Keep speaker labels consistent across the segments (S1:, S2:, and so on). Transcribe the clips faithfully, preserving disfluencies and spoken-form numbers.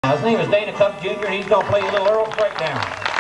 S1: His name is Dana Cupp Junior He's going to play a little Earl breakdown.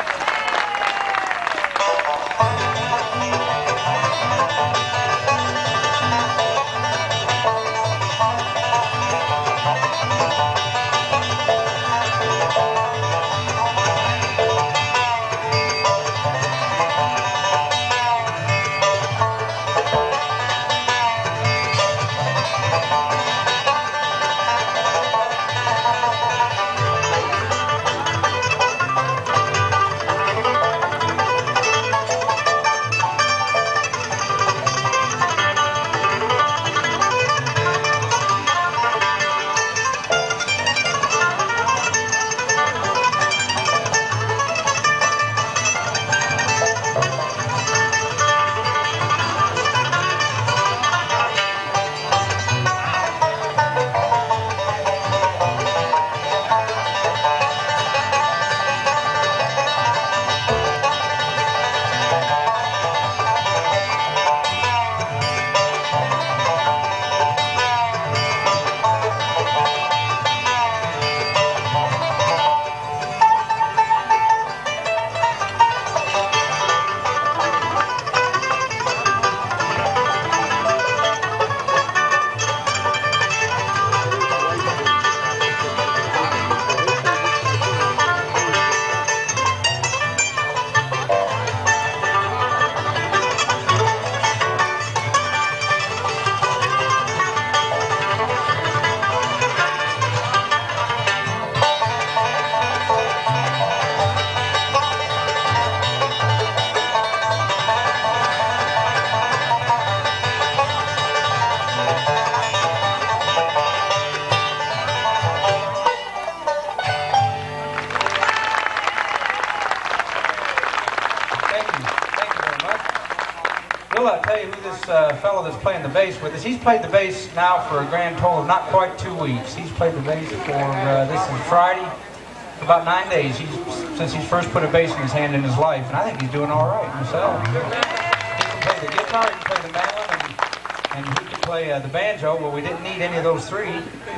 S1: I'll tell you who this uh, fellow that's playing the bass with us. He's played the bass now for a grand total of not quite two weeks. He's played the bass for, uh, this is Friday, for about nine days he's, since he's first put a bass in his hand in his life. And I think he's doing all right himself. He can play the guitar, he can play the mandolin, and, and he can play uh, the banjo. Well, we didn't need any of those three.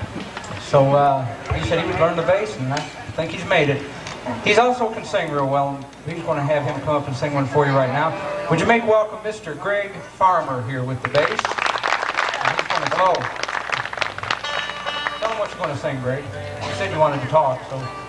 S1: So uh, he said he would learn the bass, and I think he's made it. He's also can sing real well, and he's going to have him come up and sing one for you right now. Would you make welcome Mister Greg Farmer here with the bass? And he's going to, hello. Tell him what you're going to sing, Greg. You said you wanted to talk, so.